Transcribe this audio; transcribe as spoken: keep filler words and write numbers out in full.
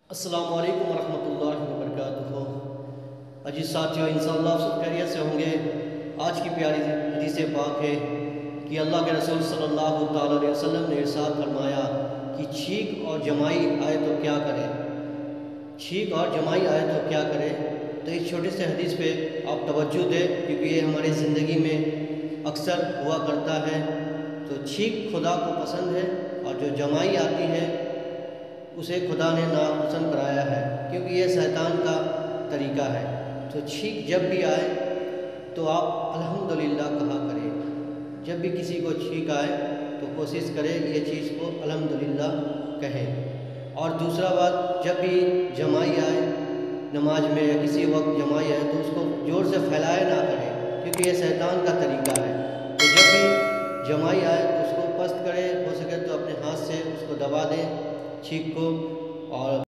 السلام علیکم ورحمۃ اللہ وبرکاتہ۔ عزیز ساتھیوں، انشاءاللہ آپ سب خیریت سے ہوں گے۔ آج کی پیاری حدیث پاک ہے کہ اللہ کے رسول صلی اللہ تعالیٰ علیہ وسلم نے ارشاد فرمایا کہ چھینک اور جمائی آئے تو کیا کرے چھینک اور جمائی آئے تو کیا کرے تو اس چھوٹی سے حدیث پہ آپ توجہ دیں، کیونکہ یہ ہماری زندگی میں اکثر ہوا کرتا ہے۔ تو چھینک خدا کو پسند ہے اور جو جمائی آتی ہے اسے خدا نے ناپسند کرایا ہے، کیونکہ یہ شیطان کا طریقہ ہے۔ تو چھینک جب بھی آئے تو آپ الحمدللہ کہا کریں۔ جب بھی کسی کو چھینک آئے تو کوشش کرے یہ چیز کو الحمدللہ کہیں۔ اور دوسرا بات، جب بھی جمائی آئے نماز میں یا کسی وقت جمائی آئے تو اس کو زور سے پھیلائے نہ کرے، کیونکہ یہ شیطان کا طریقہ ہے۔ تو جب بھی جمائی آئے تو اس کو پست کرے، ہو سکے تو اپنے ہاتھ سے اس کو دبا دیں چھینک کو، اور